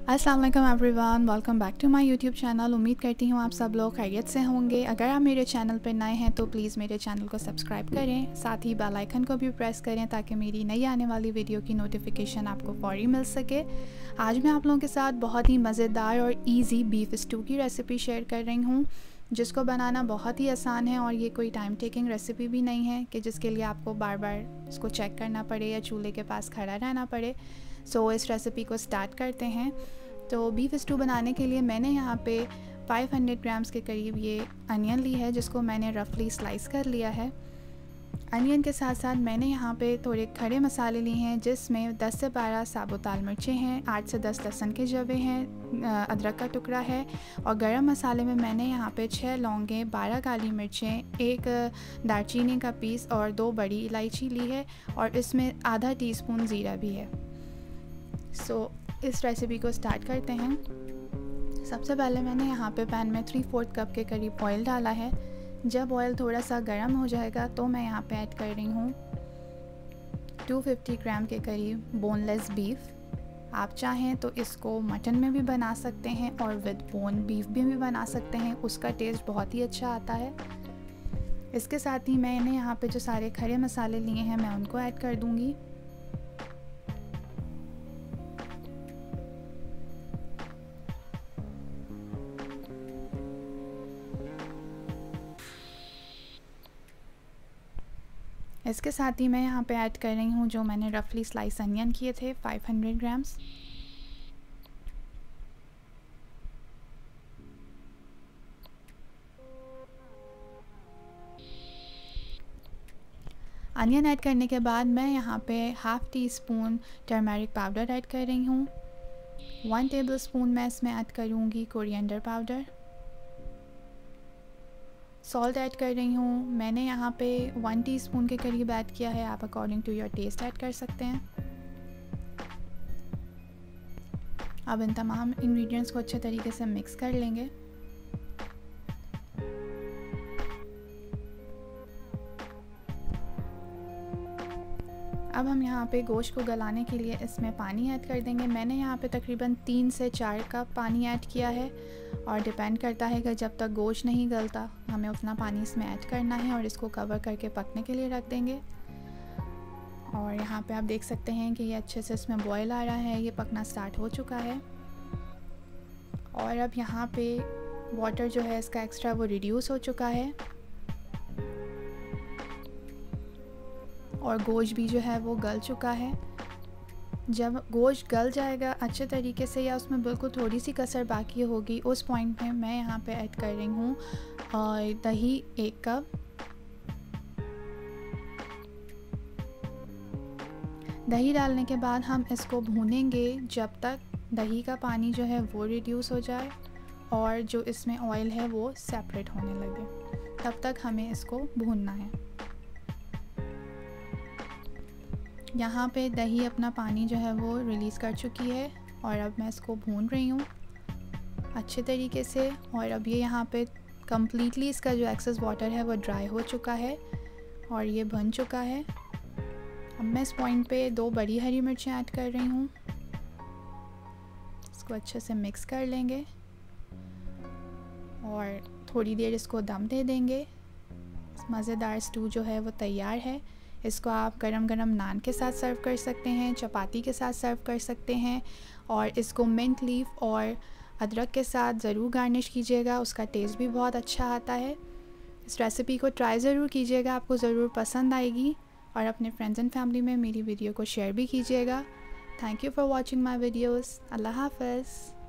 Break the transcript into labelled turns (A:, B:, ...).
A: अस्सलाम वालेकुम everyone, welcome back to my YouTube channel. उम्मीद करती हूँ आप सब लोग खैरियत से होंगे। अगर आप मेरे चैनल पर नए हैं तो प्लीज़ मेरे चैनल को सब्सक्राइब करें, साथ ही बेल आइकन को भी प्रेस करें ताकि मेरी नई आने वाली वीडियो की नोटिफिकेशन आपको फ़ौरी मिल सके। आज मैं आप लोगों के साथ बहुत ही मज़ेदार और ईजी बीफ स्टू की रेसिपी शेयर कर रही हूँ, जिसको बनाना बहुत ही आसान है और ये कोई टाइम टेकिंग रेसिपी भी नहीं है कि जिसके लिए आपको बार बार इसको चेक करना पड़े या चूल्हे के पास खड़ा रहना पड़े। सो इस रेसिपी को स्टार्ट करते हैं। तो बीफ स्टू बनाने के लिए मैंने यहाँ पे 500 ग्राम्स के करीब ये अनियन ली है, जिसको मैंने रफली स्लाइस कर लिया है। अनियन के साथ साथ मैंने यहाँ पे थोड़े खड़े मसाले लिए हैं, जिसमें 10 से 12 साबुत लाल मिर्चें हैं, 8 से 10 लहसुन के जवे हैं, अदरक का टुकड़ा है और गरम मसाले में मैंने यहाँ पे 6 लौंगें, 12 काली मिर्चें, 1 दालचीनी का पीस और 2 बड़ी इलायची ली है और इसमें आधा टीस्पून ज़ीरा भी है। सो इस रेसिपी को स्टार्ट करते हैं। सबसे पहले मैंने यहाँ पे पैन में 3/4 कप के करीब ऑयल डाला है। जब ऑयल थोड़ा सा गर्म हो जाएगा तो मैं यहाँ पे ऐड कर रही हूँ 250 ग्राम के करीब बोनलेस बीफ। आप चाहें तो इसको मटन में भी बना सकते हैं और विद बोन बीफ भी बना सकते हैं, उसका टेस्ट बहुत ही अच्छा आता है। इसके साथ ही मैंने यहाँ पे जो सारे खड़े मसाले लिए हैं मैं उनको ऐड कर दूँगी। इसके साथ ही मैं यहाँ पे ऐड कर रही हूँ जो मैंने रफली स्लाइस अनियन किए थे 500 ग्राम्स। अनियन ऐड करने के बाद मैं यहाँ पे half teaspoon turmeric powder add कर रही हूँ। 1 टेबलस्पून मैं इसमें ऐड करूँगी कोरिएंडर पाउडर। सॉल्ट ऐड कर रही हूँ, मैंने यहाँ पे 1 टीस्पून के करीब ऐड किया है, आप according to your taste add कर सकते हैं। अब इन तमाम इंग्रेडिएंट्स को अच्छे तरीके से मिक्स कर लेंगे। अब हम यहाँ पे गोश्त को गलाने के लिए इसमें पानी ऐड कर देंगे। मैंने यहाँ पे तकरीबन 3 से 4 कप पानी ऐड किया है और डिपेंड करता है कि जब तक गोश्त नहीं गलता हमें उतना पानी इसमें ऐड करना है और इसको कवर करके पकने के लिए रख देंगे। और यहाँ पे आप देख सकते हैं कि ये अच्छे से इसमें बॉयल आ रहा है, ये पकना स्टार्ट हो चुका है। और अब यहाँ पे वाटर जो है इसका एक्स्ट्रा वो रिड्यूस हो चुका है और गोश्त भी जो है वो गल चुका है। जब गोश्त गल जाएगा अच्छे तरीके से या उसमें बिल्कुल थोड़ी सी कसर बाकी होगी, उस पॉइंट पे मैं यहाँ पे ऐड कर रही हूँ दही 1 कप। दही डालने के बाद हम इसको भूनेंगे जब तक दही का पानी जो है वो रिड्यूस हो जाए और जो इसमें ऑयल है वो सेपरेट होने लगे, तब तक हमें इसको भूनना है। यहाँ पे दही अपना पानी जो है वो रिलीज़ कर चुकी है और अब मैं इसको भून रही हूँ अच्छे तरीके से। और अब ये यहाँ पे कम्प्लीटली इसका जो एक्सेस वाटर है वो ड्राई हो चुका है और ये बन चुका है। अब मैं इस पॉइंट पे 2 बड़ी हरी मिर्चें ऐड कर रही हूँ, इसको अच्छे से मिक्स कर लेंगे और थोड़ी देर इसको दम दे देंगे। मज़ेदार स्टू जो है वो तैयार है। इसको आप गरम गरम नान के साथ सर्व कर सकते हैं, चपाती के साथ सर्व कर सकते हैं और इसको मिंट लीफ और अदरक के साथ ज़रूर गार्निश कीजिएगा, उसका टेस्ट भी बहुत अच्छा आता है। इस रेसिपी को ट्राई ज़रूर कीजिएगा, आपको ज़रूर पसंद आएगी और अपने फ्रेंड्स एंड फैमिली में मेरी वीडियो को शेयर भी कीजिएगा। Thank you for watching my videos. अल्लाह हाफ़िज़।